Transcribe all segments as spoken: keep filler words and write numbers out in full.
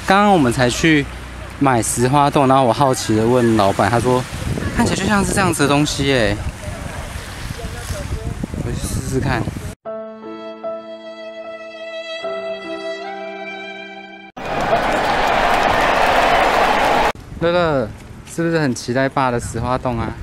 刚刚我们才去买石花冻，然后我好奇的问老板，他说看起来就像是这样子的东西耶，我去试试看。乐乐，是不是很期待爸的石花冻啊？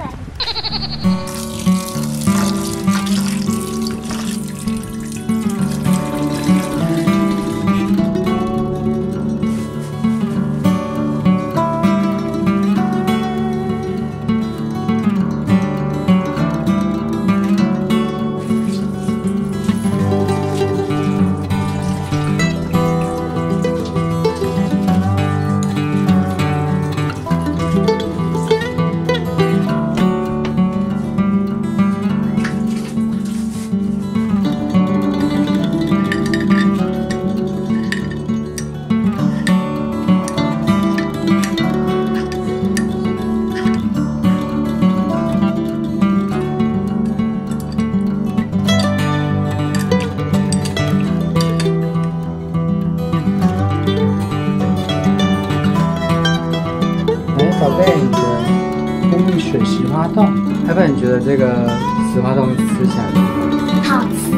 宝贝，你的蜂蜜水石花冻，要不然你觉得这个石花冻吃起来如何？ 好吃。